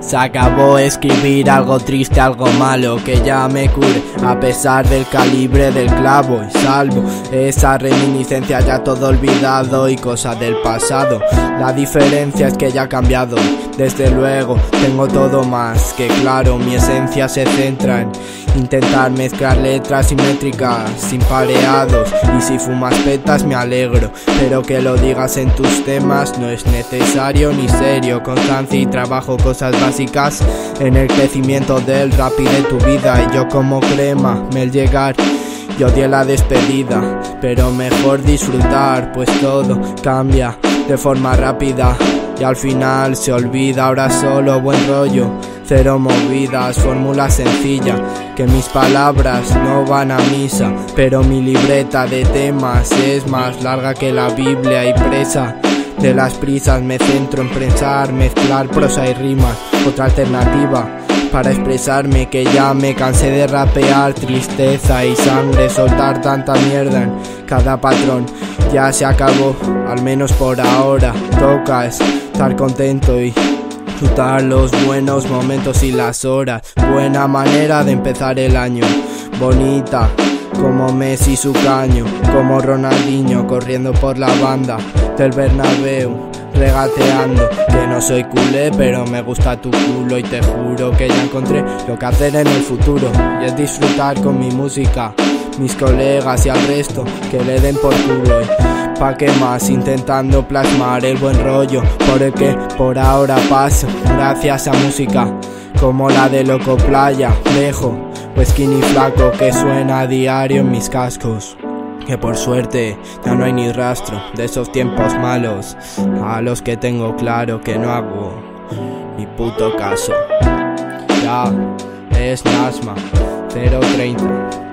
Se acabó escribir algo triste, algo malo que ya me cure, a pesar del calibre del clavo, y salvo esa reminiscencia ya todo olvidado y cosas del pasado. La diferencia es que ya ha cambiado, desde luego tengo todo más que claro. Mi esencia se centra en intentar mezclar letras simétricas sin pareados, y si fumas petas me alegro, pero que lo digas en tus temas no es necesario ni serio. Constancia y trabajo, cosas básicas en el crecimiento del rap y de tu vida. Y yo como crema, me el llegar y odié la despedida, pero mejor disfrutar, pues todo cambia de forma rápida y al final se olvida. Ahora solo buen rollo, cero movidas, fórmula sencilla, que mis palabras no van a misa, pero mi libreta de temas es más larga que la Biblia, y presa de las prisas me centro en pensar, mezclar prosa y rima, otra alternativa para expresarme, que ya me cansé de rapear tristeza y sangre, soltar tanta mierda en cada patrón. Ya se acabó, al menos por ahora. Toca estar contento y disfrutar los buenos momentos y las horas. Buena manera de empezar el año, bonita como Messi su caño, como Ronaldinho corriendo por la banda del Bernabéu, regateando. Que no soy culé, pero me gusta tu culo, y te juro que ya encontré lo que hacer en el futuro, y es disfrutar con mi música, mis colegas y al resto que le den por culo. Y pa' qué más, intentando plasmar el buen rollo por el que por ahora paso, gracias a música como la de Loco Playa, dejo pues skinny flaco que suena a diario en mis cascos. Que por suerte ya no hay ni rastro de esos tiempos malos, a los que tengo claro que no hago ni puto caso. Ya es Nasma 030.